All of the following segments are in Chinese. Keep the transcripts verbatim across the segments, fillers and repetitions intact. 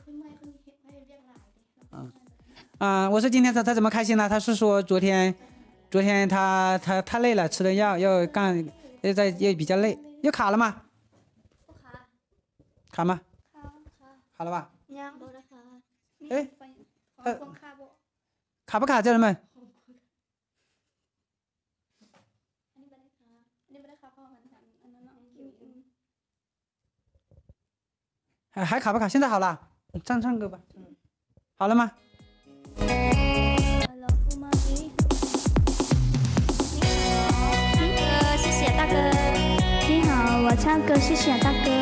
嗯啊、呃，我说今天他他怎么开心呢？他是说昨天昨天他他太累了，吃了药要干，又在也比较累，又卡了吗？ 不卡。 卡吗？ 卡卡。 卡了吧？ ยังบ่ได้卡。 哎， 他卡不？ 卡不卡，家人们？还还卡不卡？现在好了，唱唱歌吧。好了吗？ 谢谢大哥。你好，我唱歌，谢谢大哥。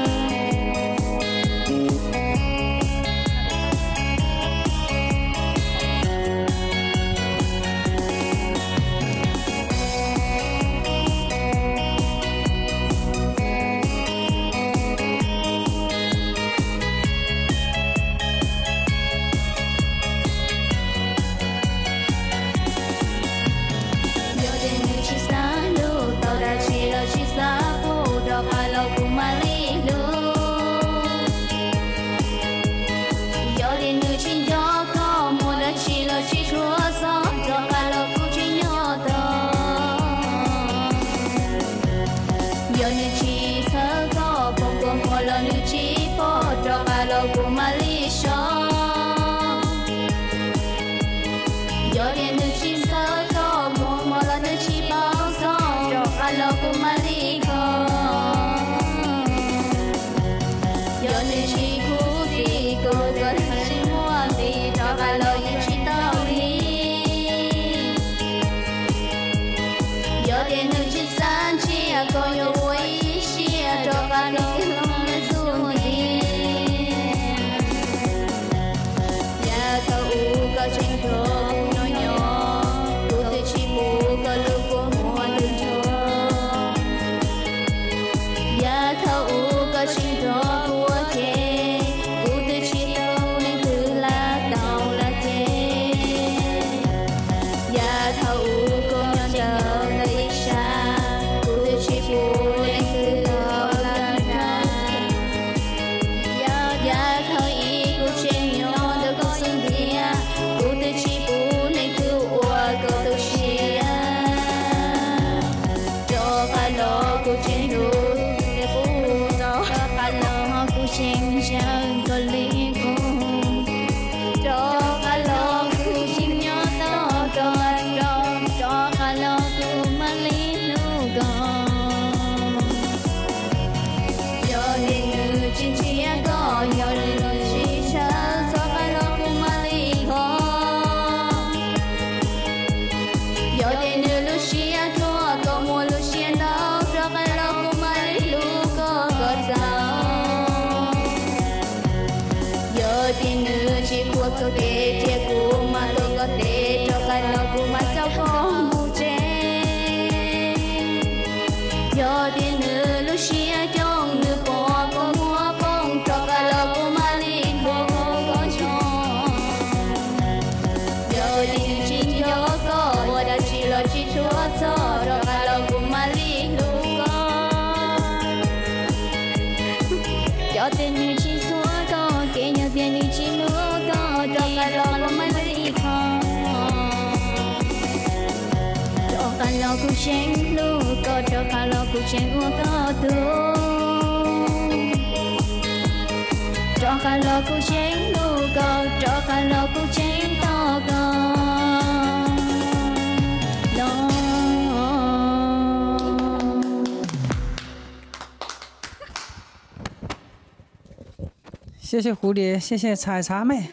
谢谢蝴蝶，谢谢采茶妹。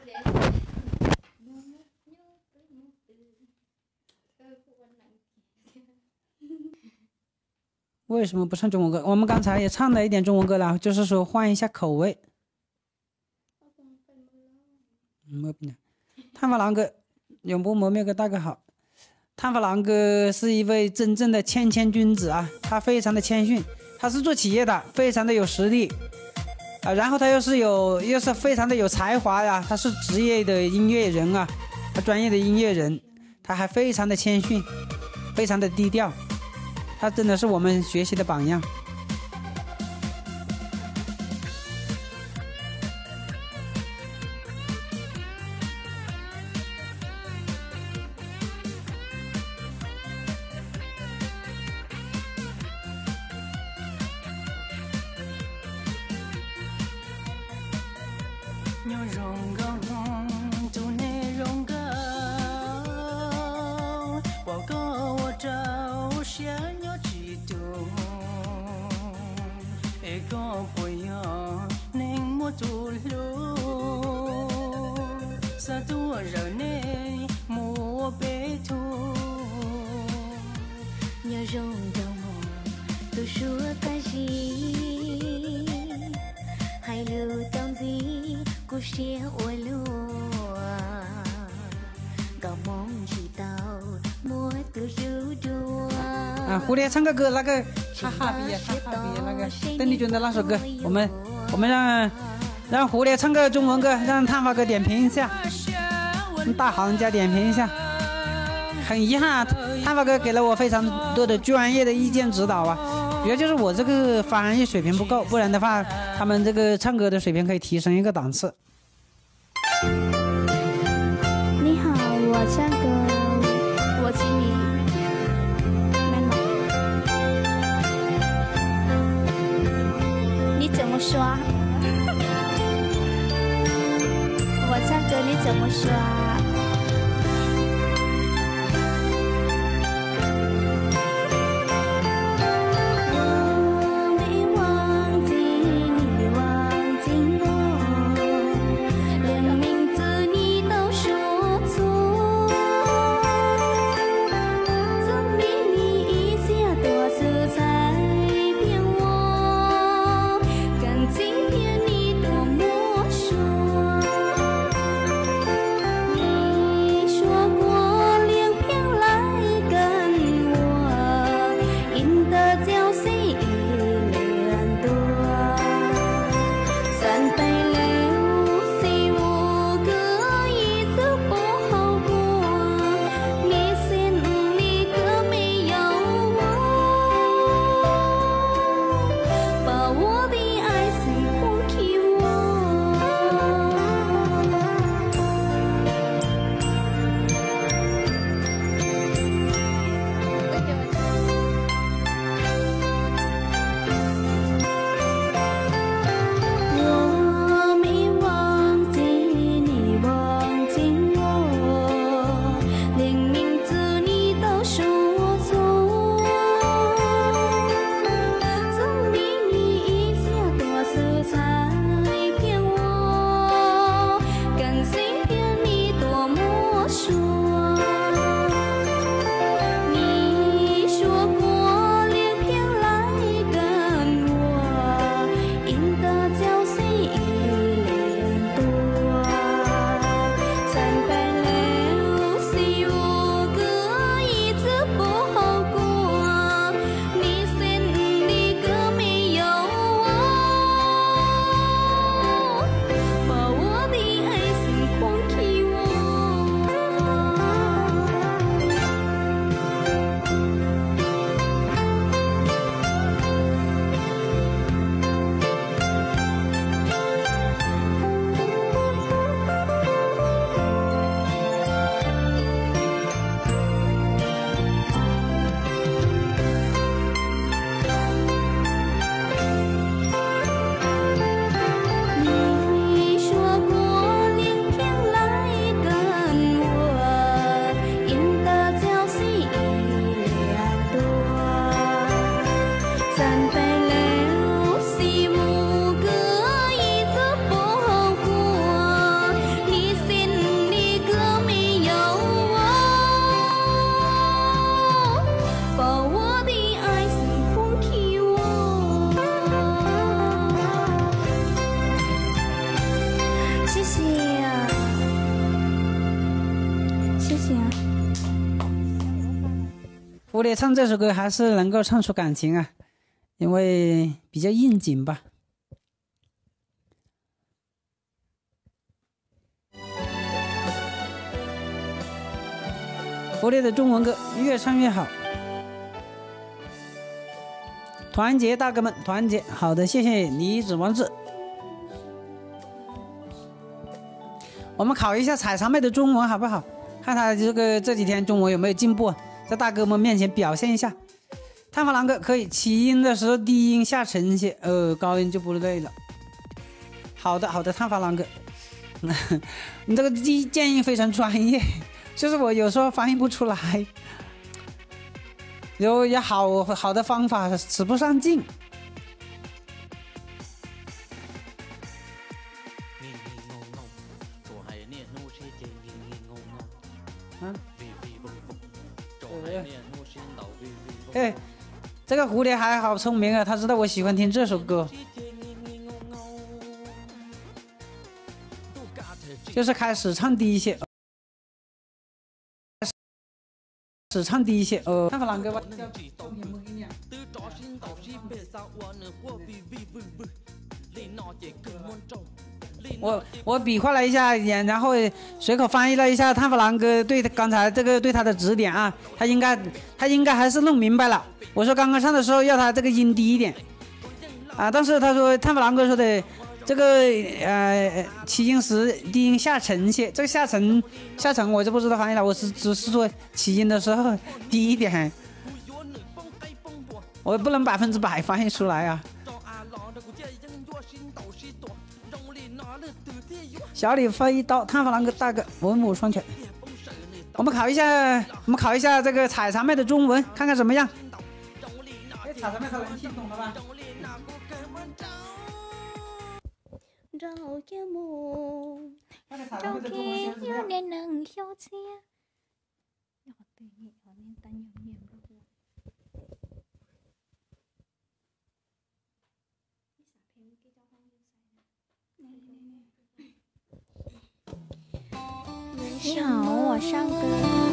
为什么不唱中文歌？我们刚才也唱了一点中文歌了，就是说换一下口味。没变。探发郎哥，永不磨灭哥大哥好。探发郎哥是一位真正的谦谦君子啊，他非常的谦逊，他是做企业的，非常的有实力啊，然后他又是有又是非常的有才华呀，他是职业的音乐人啊，他专业的音乐人，他还非常的谦逊，非常的低调。他真的是我们学习的榜样。 啊，蝴蝶唱个歌，那个哈哈比哈哈比那个邓丽君的那首歌，我们我们让让蝴蝶唱个中文歌，让探发哥点评一下，大行家点评一下。很遗憾啊，探发哥给了我非常多的专业的意见指导啊，主要就是我这个翻译水平不够，不然的话，他们这个唱歌的水平可以提升一个档次。 你好，我唱歌，我请你。你怎么说？我唱歌你怎么说？ 蝴蝶唱这首歌还是能够唱出感情啊，因为比较应景吧。蝴蝶的中文歌越唱越好，团结大哥们，团结！好的，谢谢李子王志。我们考一下采茶妹的中文好不好？看他这个这几天中文有没有进步，在大哥们面前表现一下。探发狼哥可以起音的时候低音下沉些，呃，高音就不对了。好的，好的，探发狼哥， 你这个建建议非常专业，就是我有时候翻译不出来，有有好好的方法使不上劲。嗯，哎，这个蝴蝶还好聪明啊，他知道我喜欢听这首歌。就是开始唱低一些，始唱低一些。呃，看法啷个吧？我我比划了一下，然后随口翻译了一下探法郎哥对刚才这个对他的指点啊，他应该他应该还是弄明白了。我说刚刚唱的时候要他这个音低一点啊，但是他说探法郎哥说的。这个呃起音时低音下沉些，这个下沉下沉我就不知道翻译了，我是只是说起音的时候低一点，我不能百分之百翻译出来啊。小李飞刀，探法郎哥大哥，文武双全。我们考一下，我们考一下这个采茶妹的中文，看看怎么样。哎，采茶妹她能听懂了吧？ Rau kia mù, rau kia yêu nên nâng hiếu chia. Nhỏ từ nhị nhỏ nên ta nhiều niềm đâu. Ni hao, 我上歌。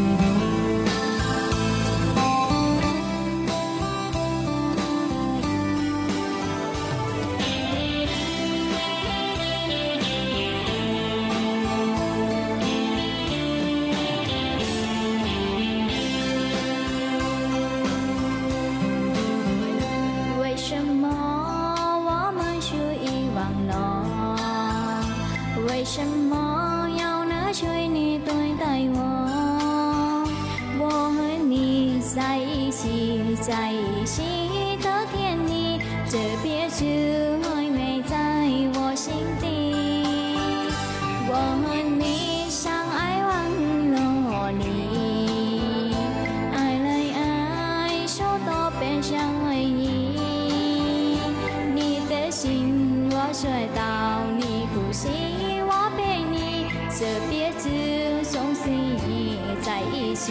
为什么要拿去你对待我？我和你在一起，在一起的甜蜜，这辈子还没在我心底。我和你相爱忘了你，爱来爱去都变相爱意。你的心我追到你呼吸。这辈子总是在一起，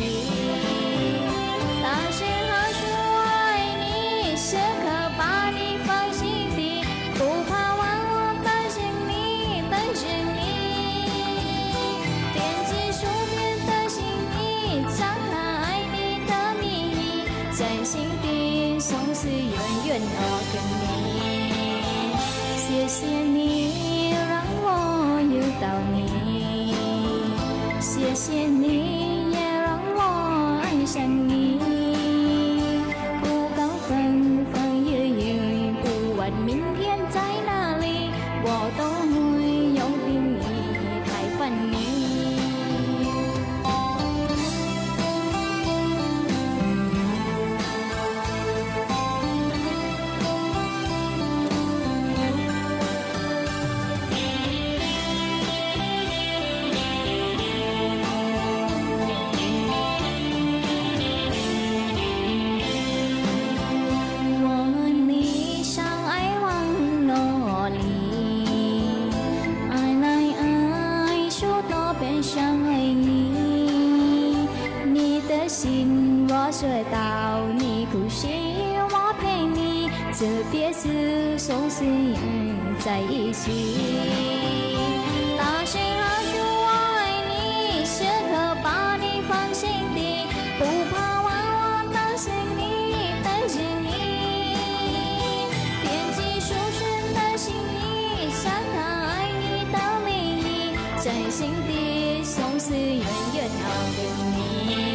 但是还是爱你，时刻把你放心底，不怕忘我担心你，担心你，惦记书边的心意，藏了爱你的秘密，在心底总是远远的跟你。谢谢你让我遇到你。谢谢你，也让我爱上你。不告风风雨雨，不问明天在哪里，我都会用尽你太烦你。追到你呼吸，我陪你，这辈子总是在一起。但是还是爱你，时刻把你放心底，不怕忘我担心你，担心你，惦记书生的心意，想他爱你的秘密，在心底总是远远的跟你。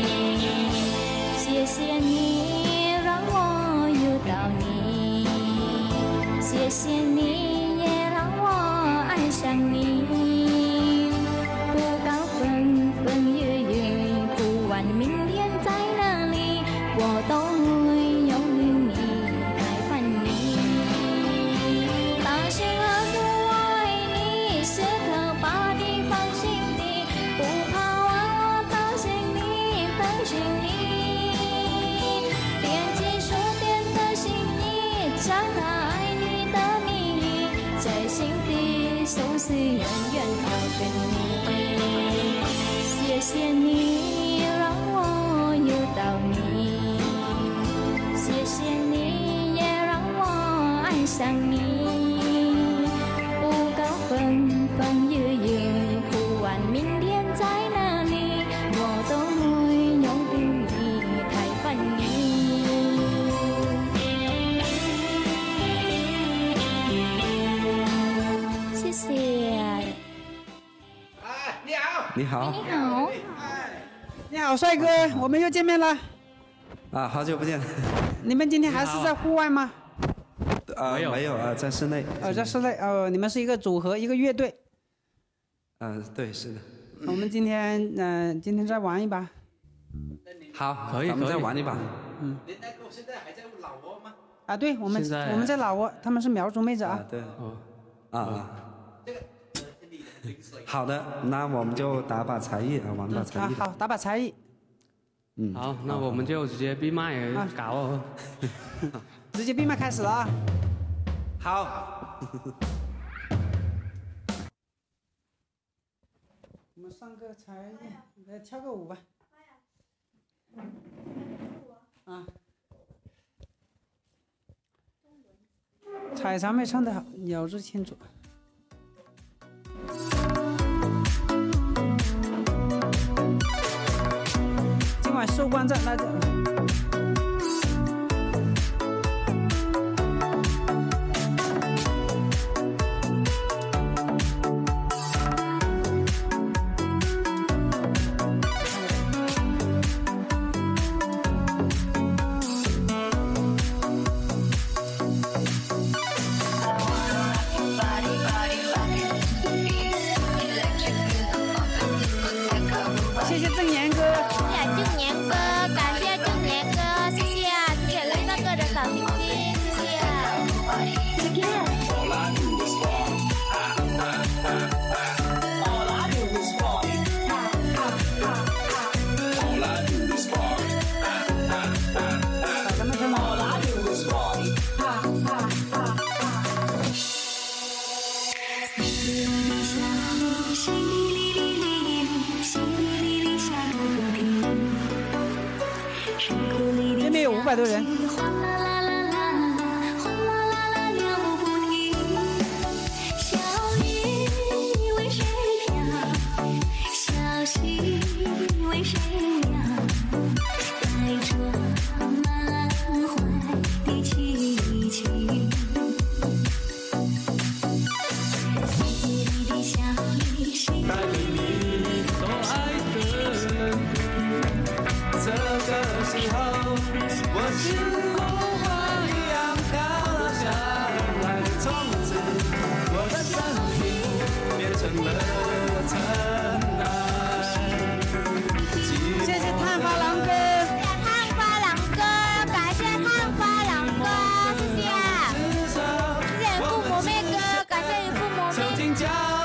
谢谢你让我遇到你，谢谢你也让我爱上你。不告风风雨雨，不管明天在哪里，我都会用尽你来烦你。但是还是爱你，时刻把远远靠着你。谢谢你让我有到你，谢谢你也让我爱上你。不告风风雨雨，不管明天在哪里，我都会永不离开烦你。谢谢。 你好， 你好， 你好，帅哥，我们又见面了。 啊，好久不见。 你们今天还是在户外吗？ 啊，没有，没有啊，在室内。 哦，在室内哦，你们是一个组合，一个乐队。 嗯，对，是的。 我们今天嗯、呃，今天再玩一把。 好， 可以， 咱们可以再玩一把。 嗯。 您那个现在还在老挝吗？ 啊，对，我们我们在老挝，他们是苗族妹子啊。 啊对。 哦。 啊啊。好的，那我们就打把才艺啊，玩把才艺。 好，打把才艺。 嗯。 好，那我们就直接闭麦搞哦。 直接闭麦开始了啊。 好。 我们上个才艺，来跳个舞吧。啊。彩长妹唱得好，咬字清楚。今晚收官战，那就。谢谢正年哥， 谢谢正年哥，感谢正年哥，谢谢啊，谢谢雷大哥的小心心，谢谢。 这边有五百多人。谢谢探花郎哥， 探花郎哥，感谢探花郎哥，谢谢，谢谢父母妹哥，感谢父母妹。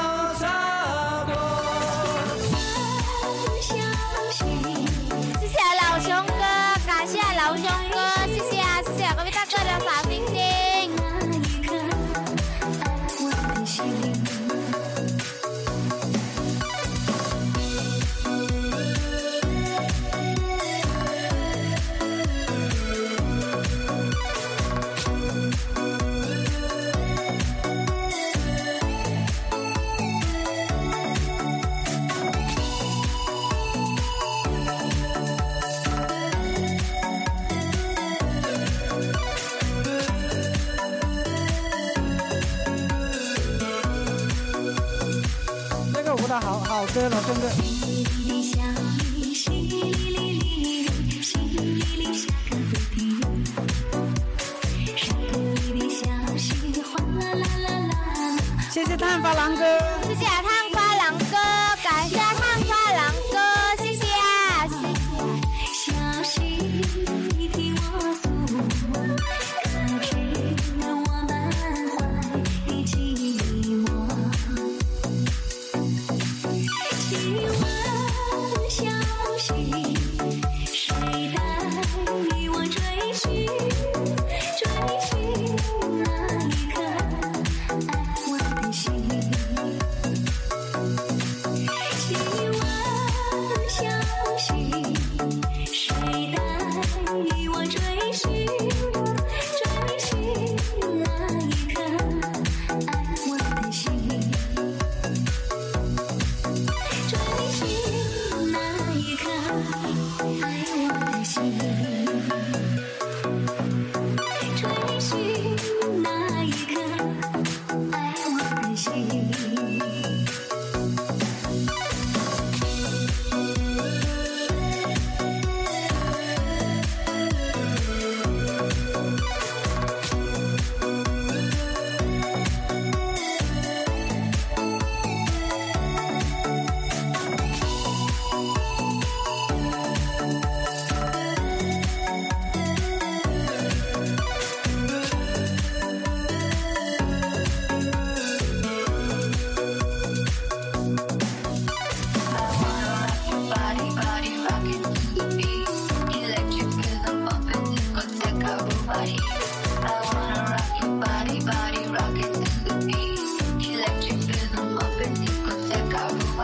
谢谢老熊哥，感谢老熊哥，谢谢啊，谢谢各位大哥的小星星。 这个舞蹈好好歌，老孙哥。谢谢探花郎哥， 谢谢探花郎哥，感谢探花郎哥，谢谢啊，谢谢。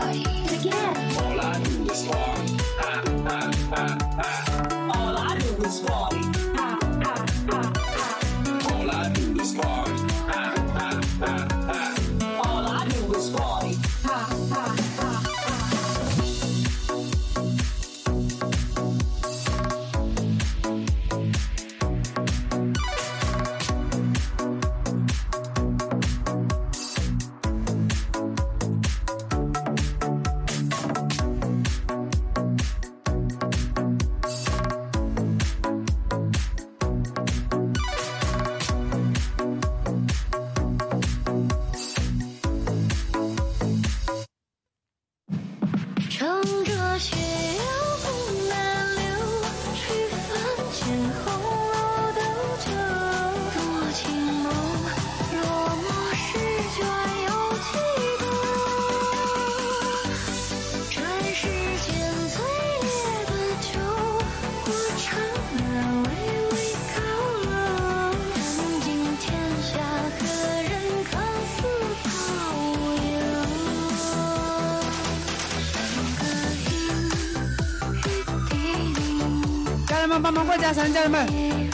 帮忙过加成，家人们！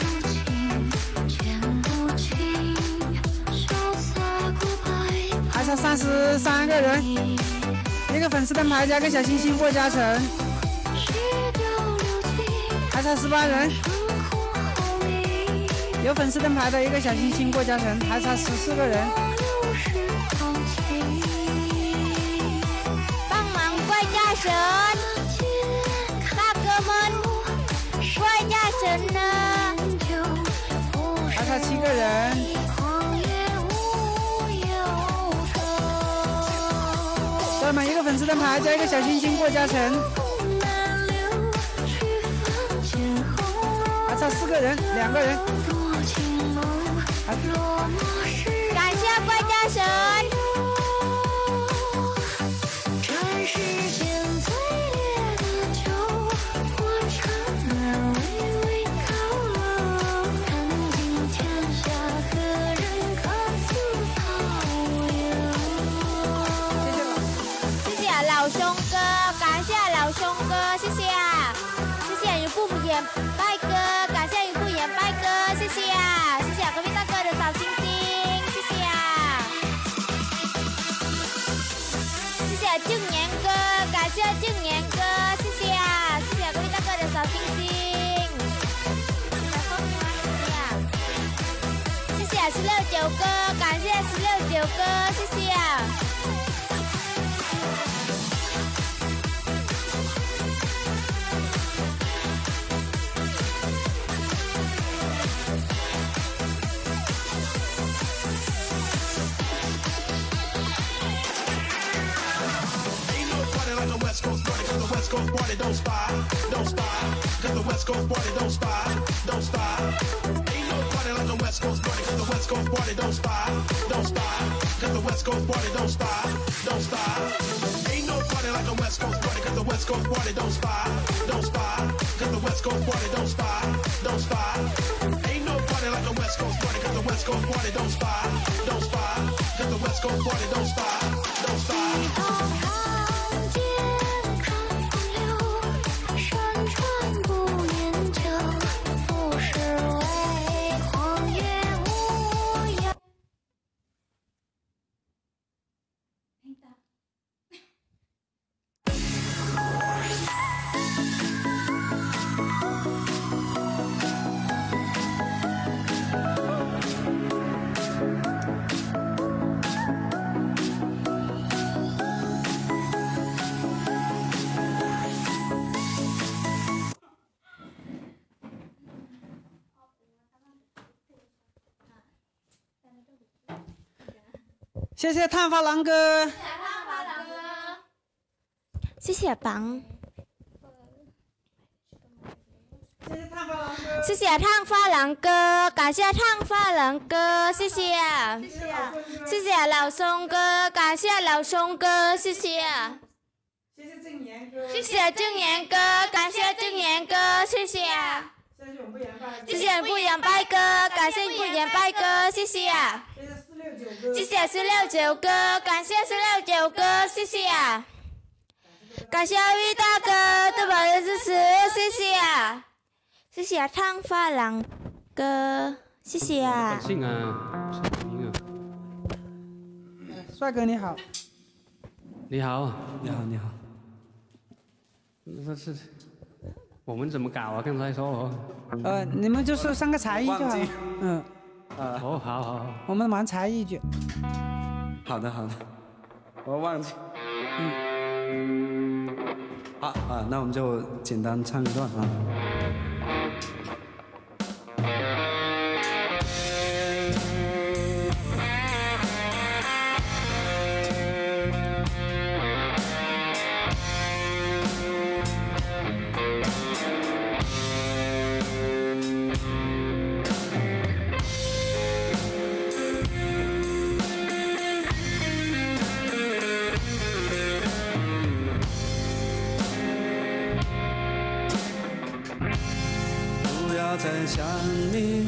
还差三十三个人，一个粉丝灯牌加个小星星过加成，还差十八人，有粉丝灯牌的一个小星星过加成，还差十四个人。 帮忙过加成，大哥们。 过加成呢， 还差七个人。家人们，一个粉丝灯牌加一个小星星过加成，还差四个人，两个人。 感谢过加成。 老兄哥，感谢老兄哥，谢谢啊！谢谢云不言拜哥，感谢云不言拜哥，谢谢啊！谢谢隔壁大哥的小星星，谢谢啊！谢谢静年哥，感谢静年哥，谢谢啊！谢谢隔壁大哥的小星星，谢谢十六九哥，感谢十六九哥，谢谢啊！ West Coast party, cause the West Coast party don't stop, don't stop. Cause the West Coast party don't stop, don't stop. Ain't no party like the West Coast party, cause the West Coast party don't stop, don't stop. Cause the West Coast party don't stop, don't stop. Ain't no party like the West Coast party, cause the West Coast party don't stop, don't stop. Cause the West Coast party don't stop, don't stop. Ain't no party like the West Coast party, cause the West Coast party don't stop, don't stop. Cause the West Coast party don't stop, don't stop. 谢谢探发郎哥， 谢谢棒，谢谢烫发郎哥，感谢烫发郎哥，谢谢，谢谢老松哥，感谢老松哥，谢谢， 谢谢正言哥， 谢谢正言哥，感谢正言哥，谢谢，谢谢不言拜哥，感谢不言拜哥，谢谢。 谢谢十六九哥，感谢十六九哥，谢谢啊！ 感谢阿威大哥对宝的支持，谢谢啊，谢谢啊，烫发郎哥，谢谢啊。 本性啊，名啊。 帅哥你好。 你好。 你好，你好。 那是我们怎么搞啊？刚才说哦。 呃，你们就是上个才艺就好了。嗯。 啊。 哦，好好好。 我们玩才艺剧。 好的，好的。我忘记。 嗯。 好啊，那我们就简单唱一段啊。再想你，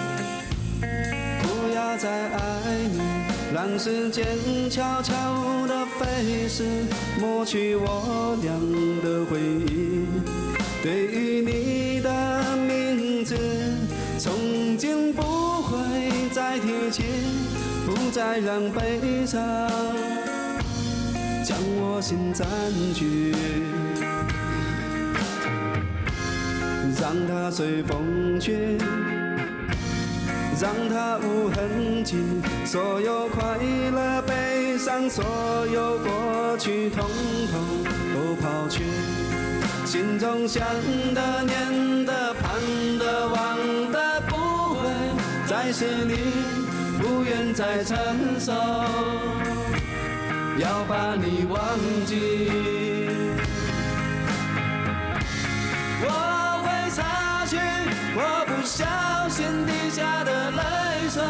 不要再爱你，让时间悄悄地飞逝，抹去我俩的回忆。对于你的名字，从今不会再提起，不再让悲伤将我心占据。让它随风去，让它无痕迹，所有快乐悲伤，所有过去统统都抛去。心中想的念的盼的望的不会再是你，不愿再承受，要把你忘记。我会擦去我不小心滴下的泪水，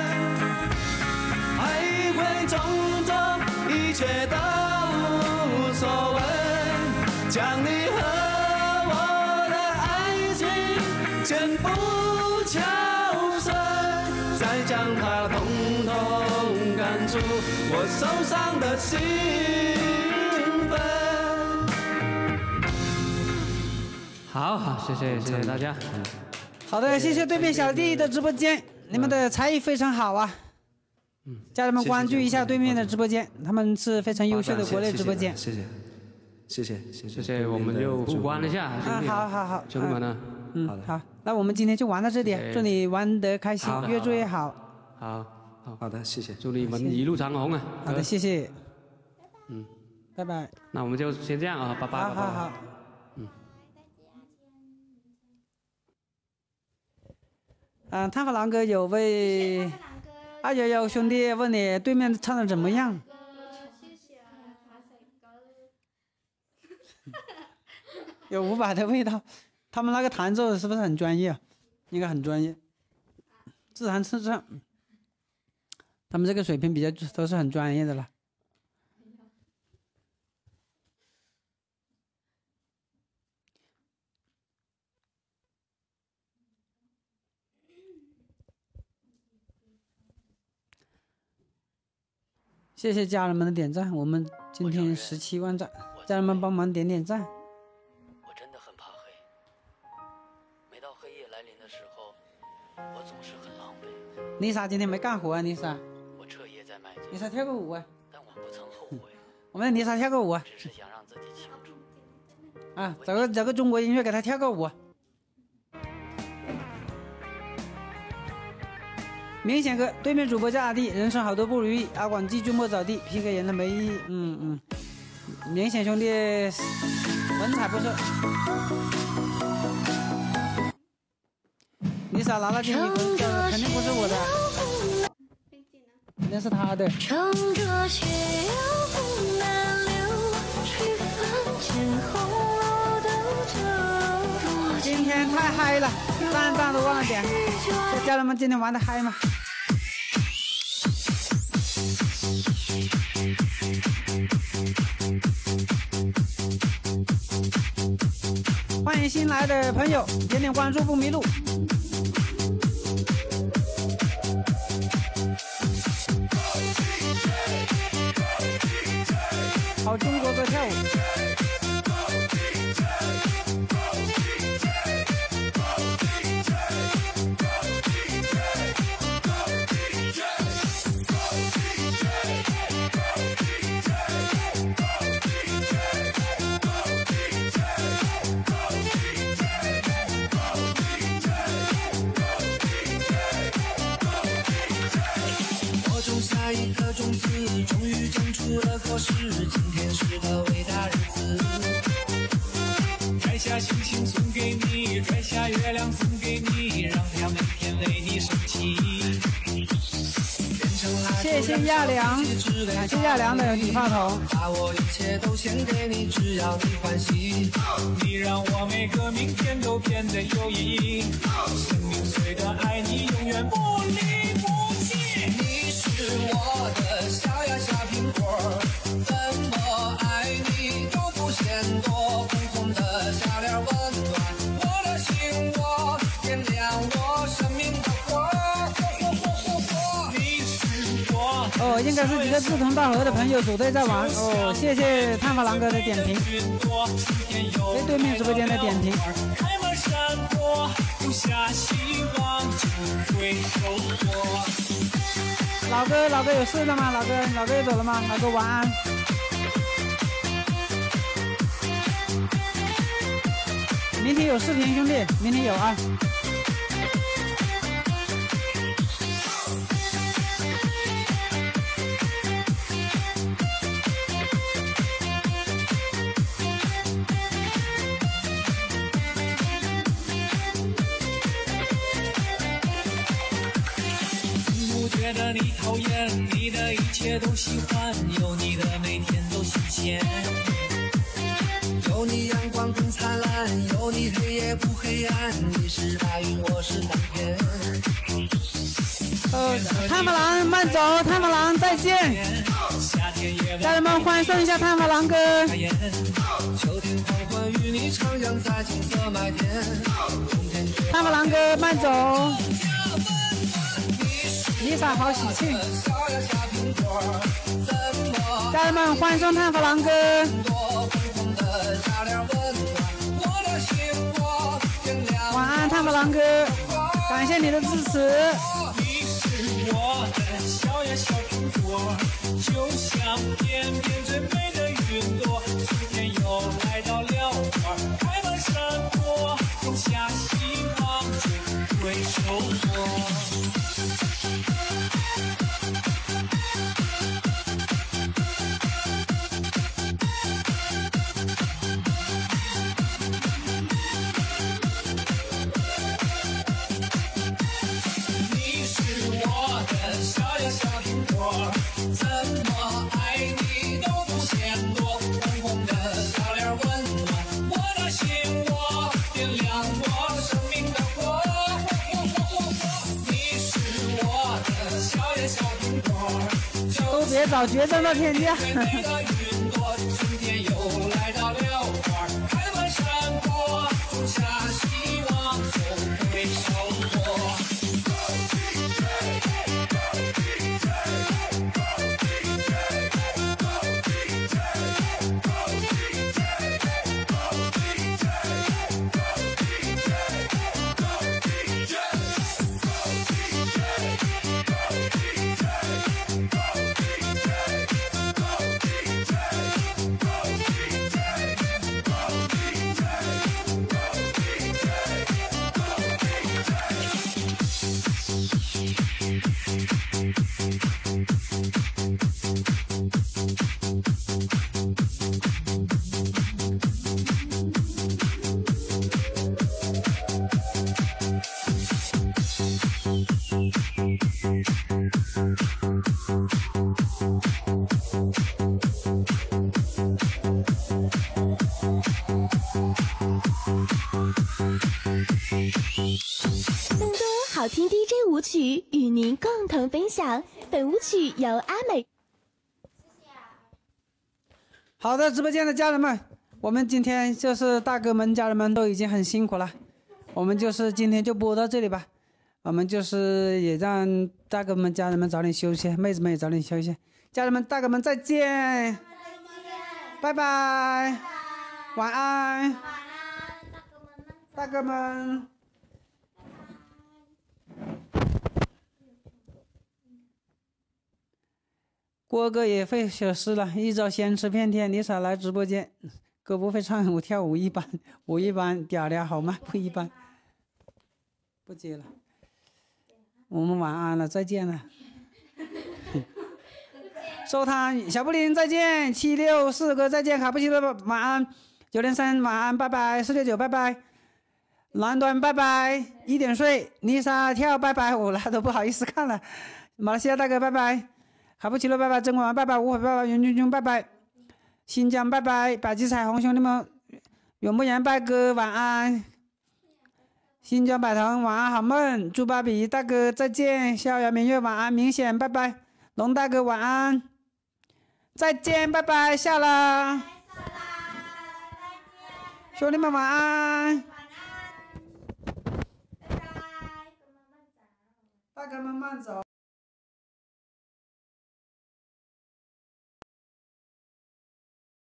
爱会种种，一切都无所谓，将你和我的爱情全部敲碎，再将它统统赶出我受伤的心扉。 好好，谢谢谢谢大家。 好的，谢谢对面小弟的直播间，你们的才艺非常好啊。嗯，家人们关注一下对面的直播间，他们是非常优秀的国内直播间。 谢谢，谢谢谢谢谢，我们就互关一下， 啊，好好好， 兄弟们呢？ 嗯，好，那我们今天就玩到这里，祝你玩得开心，越做越好。 好，好好的，谢谢， 祝你们一路长虹啊！ 好的，谢谢。 嗯， 拜拜。 那我们就先这样啊，拜拜。 好好好。 嗯。 嗯，探访狼哥有位二幺幺兄弟问你对面唱的怎么样？有伍佰的味道，他们那个弹奏是不是很专业？应该很专业，自弹自唱，他们这个水平比较都是很专业的了。谢谢家人们的点赞，我们今天十七万赞，家人们帮忙点点赞。 我真的很怕黑，每到黑夜来临的时候，我总是很狼狈。 丽莎今天没干活啊，丽莎。 我彻夜在买醉。 丽莎跳个舞啊。 但我不曾后悔。 我们的丽莎跳个舞啊。 只是想让自己清楚。 啊，找个找个中国音乐给她跳个舞。明显哥，对面主播叫阿弟，人生好多不如意，阿广记住莫找地 ，P K 人的没意义。嗯嗯，明显兄弟文采不错。丽莎拿了第一分，这肯定不是我的，肯定是他的。 唱着血要不难留，去凡间红楼的酒。 今天太嗨了，蛋蛋都忘了点。家人们今天玩的嗨吗？欢迎新来的朋友，点点关注不迷路。好中国歌跳舞。 颗种子终于长出了果实，今天是个伟大日子。摘下星星送给你，摘下月亮送给你，让它每天为你升起。 谢谢亚良，感谢亚良的理发头。 把我一切都献给你，只要你欢喜。你让我每个明天都变得有意义。生命虽短，爱你永远不离不弃。你是我的小呀小苹果，怎么爱你都不嫌多。红红的小脸温暖我的心窝，点亮我生命的火。 哦，应该是几个志同道合的朋友组队在玩哦，谢谢探发狼哥的点评，在对面直播间的点评。老哥，老哥有事了吗？老哥，老哥又走了吗？老哥晚安。明天有视频，兄弟，明天有啊。 觉得你讨厌，你的一切都喜欢，有你的每天都新鲜，有你阳光更灿烂，有你黑夜不黑暗，你是白云，我是蓝天。 呃，探发狼慢走，探发狼再见，家人们欢送一下探发狼哥。 秋天黄昏与你徜徉在金色麦田， 探发狼哥慢走。丽莎好喜庆，家人们欢送探发狼哥。晚安，探发狼哥，感谢你的支持。 你是我的小呀小苹果，就像天边最美的云朵，春天又来到了花开满山坡，种下希望就会收获。 别找决战到天价。 好听 D J 舞曲与您共同分享，本舞曲由阿美。 好的，直播间的家人们，我们今天就是大哥们、家人们都已经很辛苦了，我们就是今天就播到这里吧。我们就是也让大哥们、家人们早点休息，妹子们也早点休息。家人们、大哥们再见，拜拜，晚安，大哥们。郭哥也会写诗了，一早先吃片天，丽莎来直播间，歌不会唱，我跳舞一般，舞一般，调调好吗？不一般，不接了，我们晚安了，再见了。 收摊，小布林再见，七六四哥再见，卡布奇诺晚安，九零三晚安，拜拜，四六九拜拜，蓝端拜拜，一点睡，丽莎跳拜拜，我那都不好意思看了，马来西亚大哥拜拜，卡布奇诺拜拜，曾国王拜拜，吴悔拜拜，袁军军拜拜，新疆拜拜，百吉彩虹兄弟们，永不言拜哥晚安。新疆百腾晚安好梦，猪芭比大哥再见，逍遥明月晚安，明显拜拜，龙大哥晚安，再见拜拜，下了，兄弟们晚安，大哥们慢走。